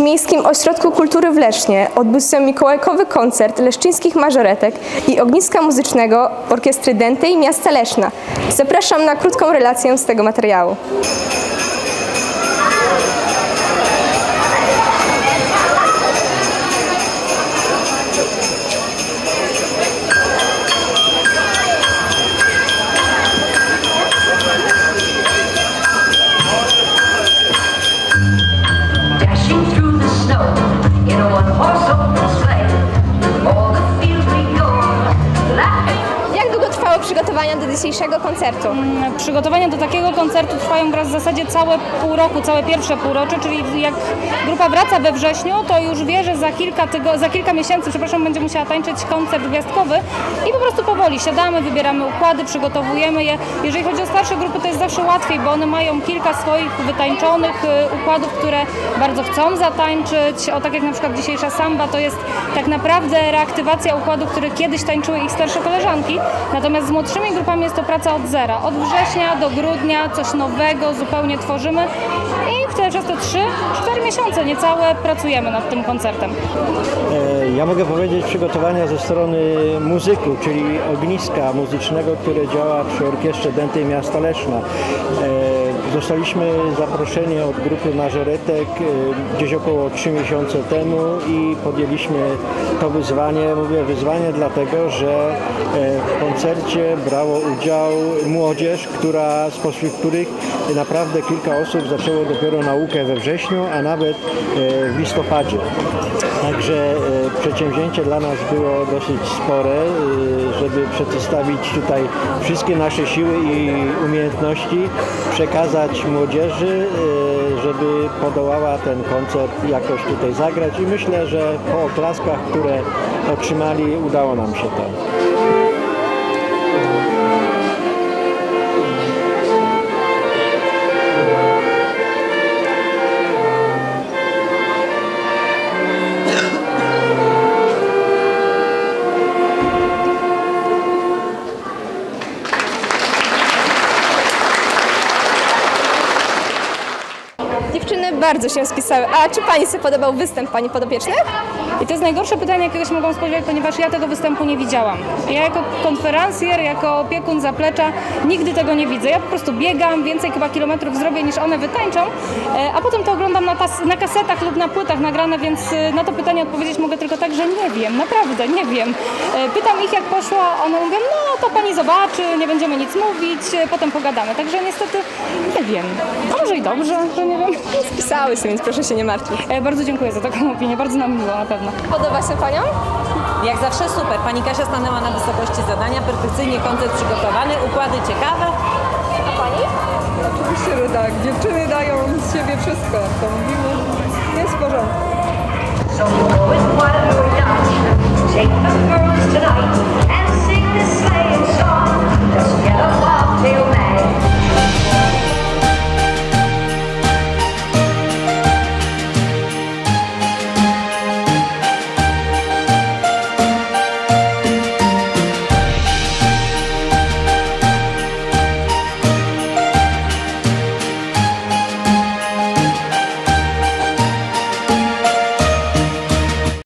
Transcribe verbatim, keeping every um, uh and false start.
Miejskim Ośrodku Kultury w Lesznie odbył się mikołajkowy koncert leszczyńskich mażoretek i ogniska muzycznego Orkiestry Dętej miasta Leszna. Zapraszam na krótką relację z tego materiału. Przygotowania do dzisiejszego koncertu? Przygotowania do takiego koncertu trwają w zasadzie całe pół roku, całe pierwsze półrocze, czyli jak grupa wraca we wrześniu, to już wie, że za kilka, tygo, za kilka miesięcy przepraszam, będzie musiała tańczyć koncert gwiazdkowy i po prostu powoli siadamy, wybieramy układy, przygotowujemy je. Jeżeli chodzi o starsze grupy, to jest zawsze łatwiej, bo one mają kilka swoich wytańczonych układów, które bardzo chcą zatańczyć. O, tak jak na przykład dzisiejsza samba, to jest tak naprawdę reaktywacja układów, które kiedyś tańczyły ich starsze koleżanki. Natomiast z młodszymi grupami jest to praca od zera. Od września do grudnia coś nowego zupełnie tworzymy i w te, przez te trzy cztery miesiące niecałe pracujemy nad tym koncertem. Ja mogę powiedzieć przygotowania ze strony muzyków, czyli ogniska muzycznego, które działa przy Orkiestrze Dętej miasta Leszna. Zostaliśmy zaproszeni od grupy mażoretek gdzieś około trzy miesiące temu i podjęliśmy to wyzwanie. Mówię wyzwanie dlatego, że w koncercie brało udział młodzież, która, spośród których naprawdę kilka osób zaczęło dopiero naukę we wrześniu, a nawet w listopadzie. Także przedsięwzięcie dla nas było dosyć spore, żeby przedstawić tutaj wszystkie nasze siły i umiejętności, przekazać młodzieży, żeby podołała ten koncert jakoś tutaj zagrać i myślę, że po oklaskach, które otrzymali, udało nam się to. Dziewczyny bardzo się spisały. A czy Pani sobie podobał występ Pani podopiecznych? I to jest najgorsze pytanie, jakiego się mogłam spodziewać, ponieważ ja tego występu nie widziałam. Ja jako konferencjer, jako opiekun zaplecza nigdy tego nie widzę. Ja po prostu biegam, więcej chyba kilometrów zrobię niż one wytańczą, a potem to oglądam na, tas, na kasetach lub na płytach nagrane, więc na to pytanie odpowiedzieć mogę tylko tak, że nie wiem, naprawdę nie wiem. Pytam ich, jak poszło, one mówią, no to Pani zobaczy, nie będziemy nic mówić, potem pogadamy. Także niestety nie wiem. A może i dobrze, że nie wiem. Spisały się, więc proszę się nie martwić. Bardzo dziękuję za taką opinię, bardzo nam miło na pewno. Podoba się Panią? Jak zawsze super. Pani Kasia stanęła na wysokości zadania, perfekcyjnie koncert przygotowany, układy ciekawe. A Pani? Oczywiście, że tak. Dziewczyny dają z siebie wszystko, jak to mówimy. Jest w porządku. So